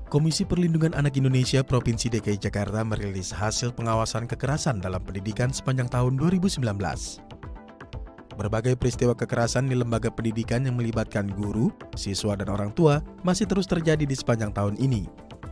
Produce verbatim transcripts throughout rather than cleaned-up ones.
Komisi Perlindungan Anak Indonesia Provinsi D K I Jakarta merilis hasil pengawasan kekerasan dalam pendidikan sepanjang tahun dua ribu sembilan belas. Berbagai peristiwa kekerasan di lembaga pendidikan yang melibatkan guru, siswa, dan orang tua masih terus terjadi di sepanjang tahun ini.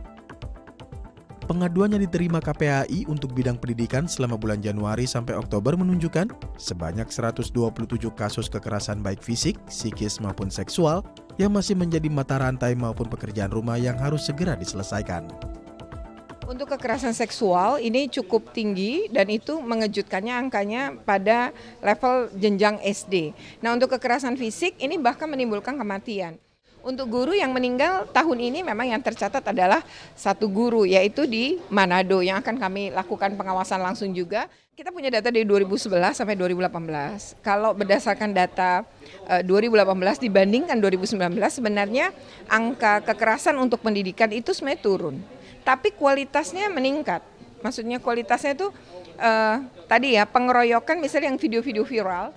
Pengaduan yang diterima K P A I untuk bidang pendidikan selama bulan Januari sampai Oktober menunjukkan sebanyak seratus dua puluh tujuh kasus kekerasan baik fisik, psikis maupun seksual yang masih menjadi mata rantai maupun pekerjaan rumah yang harus segera diselesaikan. Untuk kekerasan seksual ini cukup tinggi dan itu mengejutkannya angkanya pada level jenjang S D. Nah, untuk kekerasan fisik ini bahkan menimbulkan kematian. Untuk guru yang meninggal tahun ini memang yang tercatat adalah satu guru, yaitu di Manado, yang akan kami lakukan pengawasan langsung juga. Kita punya data dari dua ribu sebelas sampai dua ribu delapan belas. Kalau berdasarkan data uh, dua ribu delapan belas dibandingkan dua ribu sembilan belas, sebenarnya angka kekerasan untuk pendidikan itu sebenarnya turun. Tapi kualitasnya meningkat. Maksudnya kualitasnya itu uh, tadi ya, pengeroyokan misalnya yang video-video viral.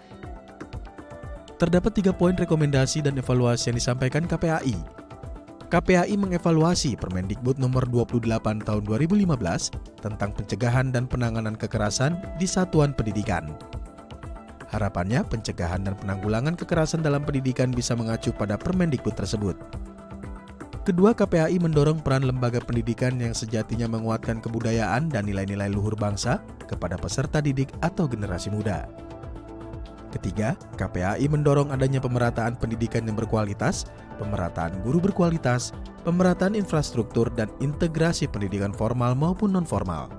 Terdapat tiga poin rekomendasi dan evaluasi yang disampaikan K P A I. K P A I mengevaluasi Permendikbud nomor dua puluh delapan tahun dua ribu lima belas tentang pencegahan dan penanganan kekerasan di satuan pendidikan. Harapannya, pencegahan dan penanggulangan kekerasan dalam pendidikan bisa mengacu pada Permendikbud tersebut. Kedua, K P A I mendorong peran lembaga pendidikan yang sejatinya menguatkan kebudayaan dan nilai-nilai luhur bangsa kepada peserta didik atau generasi muda. Ketiga, K P A I mendorong adanya pemerataan pendidikan yang berkualitas, pemerataan guru berkualitas, pemerataan infrastruktur, dan integrasi pendidikan formal maupun non-formal.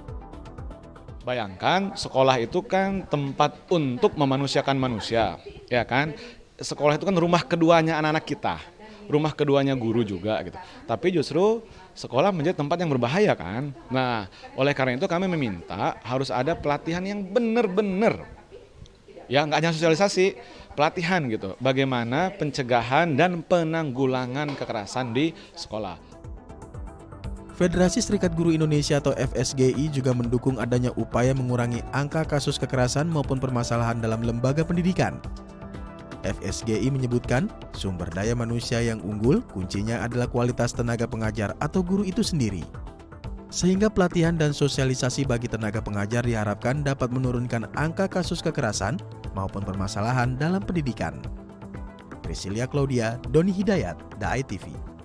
Bayangkan, sekolah itu kan tempat untuk memanusiakan manusia, ya kan? Sekolah itu kan rumah keduanya anak-anak kita, rumah keduanya guru juga gitu. Tapi justru sekolah menjadi tempat yang berbahaya kan? Nah, oleh karena itu kami meminta harus ada pelatihan yang benar-benar, ya nggak hanya sosialisasi, pelatihan gitu. Bagaimana pencegahan dan penanggulangan kekerasan di sekolah. Federasi Serikat Guru Indonesia atau F S G I juga mendukung adanya upaya mengurangi angka kasus kekerasan maupun permasalahan dalam lembaga pendidikan. F S G I menyebutkan sumber daya manusia yang unggul kuncinya adalah kualitas tenaga pengajar atau guru itu sendiri. Sehingga pelatihan dan sosialisasi bagi tenaga pengajar diharapkan dapat menurunkan angka kasus kekerasan maupun permasalahan dalam pendidikan. Priscilia Claudia, Doni Hidayat, D A I T V.